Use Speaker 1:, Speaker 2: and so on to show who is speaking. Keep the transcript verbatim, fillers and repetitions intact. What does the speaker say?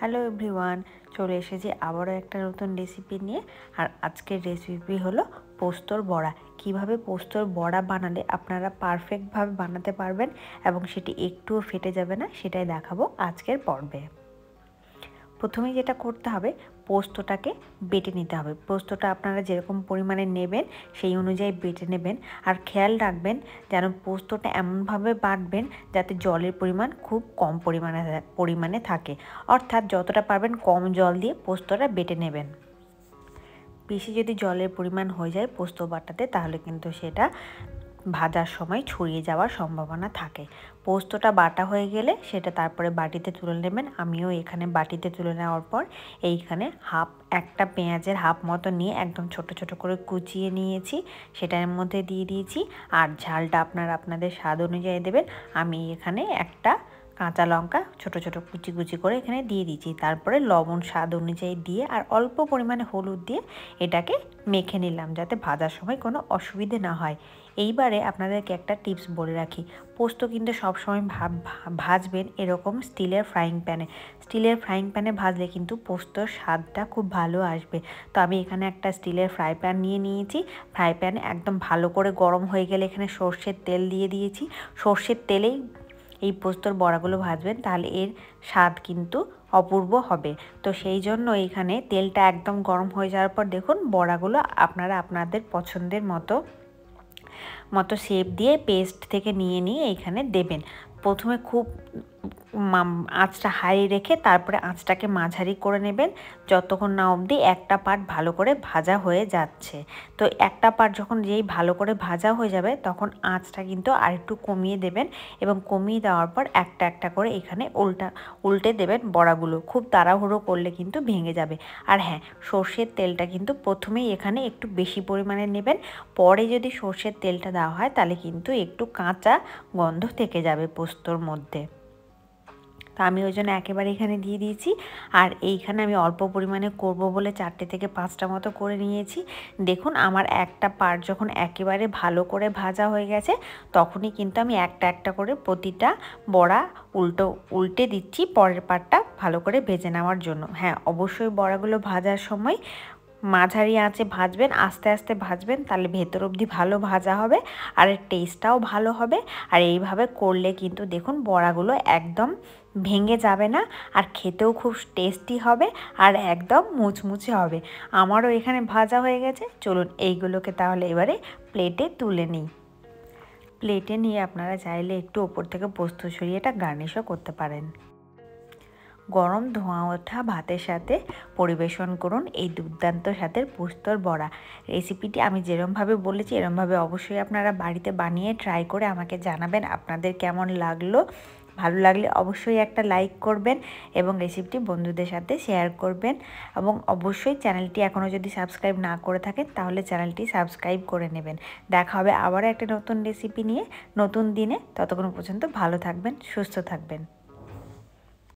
Speaker 1: Hello everyone, চলে এসেছি আবারও একটা নতুন রেসিপি নিয়ে। আর আজকের রেসিপি হলো পোস্তর বড়া। কিভাবে পোস্তর বড়া বানালে আপনারা পারফেক্টভাবে বানাতে পারবেন এবং সেটি একটুও ফেটে যাবে না, সেটাই দেখাবো আজকের পর্বে। প্রথমে যেটা করতে হবে, পোস্তটাকে বেটে নিতে হবে। পোস্তটা আপনারা যেরকম পরিমাণে নেবেন সেই অনুযায়ী বেটে নেবেন। আর খেয়াল রাখবেন যেন পোস্তটা এমনভাবে বাটবেন যাতে জলের পরিমাণ খুব কম পরিমাণে পরিমাণে থাকে, অর্থাৎ যতটা পারবেন কম জল দিয়ে পোস্তটা বেটে নেবেন। বেশি যদি জলের পরিমাণ হয়ে যায় পোস্ত বাটাতে, তাহলে কিন্তু সেটা ভাজার সময় ছড়িয়ে যাওয়ার সম্ভাবনা থাকে। পোস্তটা বাটা হয়ে গেলে সেটা তারপরে বাটিতে তুলে নেবেন। আমিও এখানে বাটিতে তুলে নেওয়ার পর এইখানে হাফ একটা পেঁয়াজের হাফ মতো নিয়ে একদম ছোট ছোট করে কুচিয়ে নিয়েছি, সেটার মধ্যে দিয়ে দিয়েছি। আর ঝালটা আপনারা আপনাদের স্বাদ অনুযায়ী দেবেন। আমি এখানে একটা কাঁচা লঙ্কা ছোট ছোট কুচি কুচি করে এখানে দিয়ে দিচ্ছি। তারপরে লবণ স্বাদ অনুযায়ী দিয়ে আর অল্প পরিমাণে হলুদ দিয়ে এটাকে মেখে নিলাম, যাতে ভাজার সময় কোনো অসুবিধে না হয়। এইবারে আপনাদেরকে একটা টিপস বলে রাখি, পোস্ত কিন্তু সবসময় ভাজবেন এরকম স্টিলের ফ্রাইং প্যানে। স্টিলের ফ্রাইং প্যানে ভাজলে কিন্তু পোস্তর স্বাদটা খুব ভালো আসবে। তো আমি এখানে একটা স্টিলের ফ্রাই প্যান নিয়ে নিয়েছি। ফ্রাই প্যান একদম ভালো করে গরম হয়ে গেলে এখানে সর্ষের তেল দিয়ে দিয়েছি। সর্ষের তেলেই এই পোস্তর বড়াগুলো ভাজবেন, তাহলে এর স্বাদ কিন্তু অপূর্ব হবে। তো সেই জন্য এখানে তেলটা একদম গরম হয়ে যাওয়ার পর দেখুন বড়াগুলো আপনারা আপনাদের পছন্দের মতো মতো শেপ দিয়ে পেস্ট থেকে নিয়ে নিয়ে এইখানে দেবেন। প্রথমে খুব আঁচটা হাই রেখে তারপরে আঁচটাকে মাঝারি করে নেবেন, যতক্ষণ না অবধি একটা পার্ট ভালো করে ভাজা হয়ে যাচ্ছে। তো একটা পার্ট যখন যেই ভালো করে ভাজা হয়ে যাবে তখন আঁচটা কিন্তু আরেকটু কমিয়ে দেবেন, এবং কমিয়ে দেওয়ার পর একটা একটা করে এখানে উল্টা উল্টে দেবেন বড়াগুলো। খুব তাড়াহুড়ো করলে কিন্তু ভেঙে যাবে। আর হ্যাঁ, সর্ষের তেলটা কিন্তু প্রথমেই এখানে একটু বেশি পরিমাণে নেবেন। পরে যদি সর্ষের তেলটা দেওয়া হয় তাহলে কিন্তু একটু কাঁচা গন্ধ থেকে যাবে পোস্তর মধ্যে। তা আমি ওই জন্য একেবারে এখানে দিয়ে দিয়েছি। আর এইখানে আমি অল্প পরিমাণে করব বলে চারটে থেকে পাঁচটা মতো করে নিয়েছি। দেখুন আমার একটা পার্ট যখন একেবারে ভালো করে ভাজা হয়ে গেছে তখনই কিন্তু আমি একটা একটা করে প্রতিটা বড়া উল্টো উল্টে দিচ্ছি পরের পার্টটা ভালো করে ভেজে নেওয়ার জন্য। হ্যাঁ, অবশ্যই বড়াগুলো ভাজার সময় মাঝারি আঁচে ভাজবেন, আস্তে আস্তে ভাজবেন, তাহলে ভেতর অবধি ভালো ভাজা হবে আর এর টেস্টটাও ভালো হবে। আর এইভাবে করলে কিন্তু দেখুন বড়াগুলো একদম ভেঙে যাবে না, আর খেতেও খুব টেস্টি হবে আর একদম মুচমুচে হবে। আমারও এখানে ভাজা হয়ে গেছে। চলুন এইগুলোকে তাহলে এবারে প্লেটে তুলে নিই। প্লেটে নিয়ে আপনারা চাইলে একটু ওপর থেকে পোস্ত ছড়িয়ে এটা গার্নিশও করতে পারেন। গরম ধোঁয়া ওঠা ভাতের সাথে পরিবেশন করুন এই দুর্দান্ত স্বাদের পোস্তর বড়া। রেসিপিটি আমি যেরমভাবে বলেছি এরমভাবে অবশ্যই আপনারা বাড়িতে বানিয়ে ট্রাই করে আমাকে জানাবেন আপনাদের কেমন লাগলো। ভালো লাগলে অবশ্যই একটা লাইক করবেন এবং রেসিপিটি বন্ধুদের সাথে শেয়ার করবেন, এবং অবশ্যই চ্যানেলটি এখনও যদি সাবস্ক্রাইব না করে থাকেন তাহলে চ্যানেলটি সাবস্ক্রাইব করে নেবেন। দেখা হবে আবারও একটা নতুন রেসিপি নিয়ে নতুন দিনে। ততক্ষণ পর্যন্ত ভালো থাকবেন, সুস্থ থাকবেন।